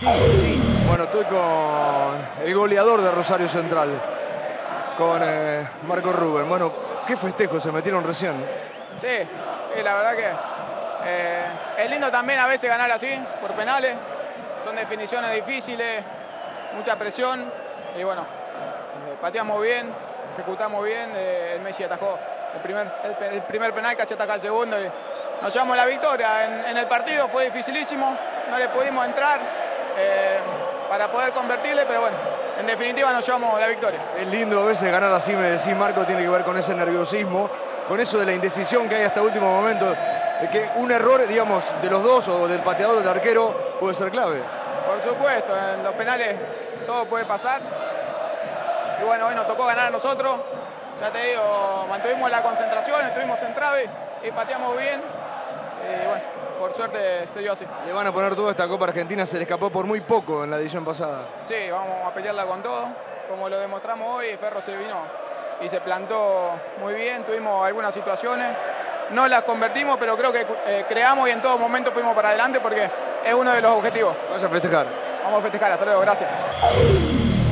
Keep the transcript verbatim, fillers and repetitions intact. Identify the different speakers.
Speaker 1: Sí, sí. Bueno, estoy con el goleador de Rosario Central, con eh, Marco Rubén. Bueno, ¿qué festejo se metieron recién?
Speaker 2: Sí, sí, la verdad que eh, es lindo también a veces ganar así, por penales. Son definiciones difíciles, mucha presión y bueno, eh, pateamos bien, ejecutamos bien. Eh, el Messi atajó el primer, el, el primer penal, casi ataca el segundo y nos llevamos la victoria. En, en el partido fue dificilísimo, no le pudimos entrar eh, para poder convertirle, pero bueno, en definitiva nos llevamos la victoria.
Speaker 1: Es lindo a veces ganar así, me decís, Marco, tiene que ver con ese nerviosismo, con eso de la indecisión que hay hasta último momento, de que un error, digamos, de los dos o del pateador o del arquero puede ser clave.
Speaker 2: Por supuesto, en los penales todo puede pasar. Y bueno, hoy nos tocó ganar a nosotros. Ya te digo, mantuvimos la concentración, estuvimos centrados y, y pateamos bien. Y bueno, por suerte se dio así.
Speaker 1: Le van a poner toda esta Copa Argentina, se le escapó por muy poco en la edición pasada.
Speaker 2: Sí, vamos a pelearla con todo. Como lo demostramos hoy, Ferro se vino y se plantó muy bien. Tuvimos algunas situaciones, no las convertimos, pero creo que eh, creamos y en todo momento fuimos para adelante porque es uno de los objetivos.
Speaker 1: Vaya a festejar.
Speaker 2: Vamos a festejar, hasta luego, gracias.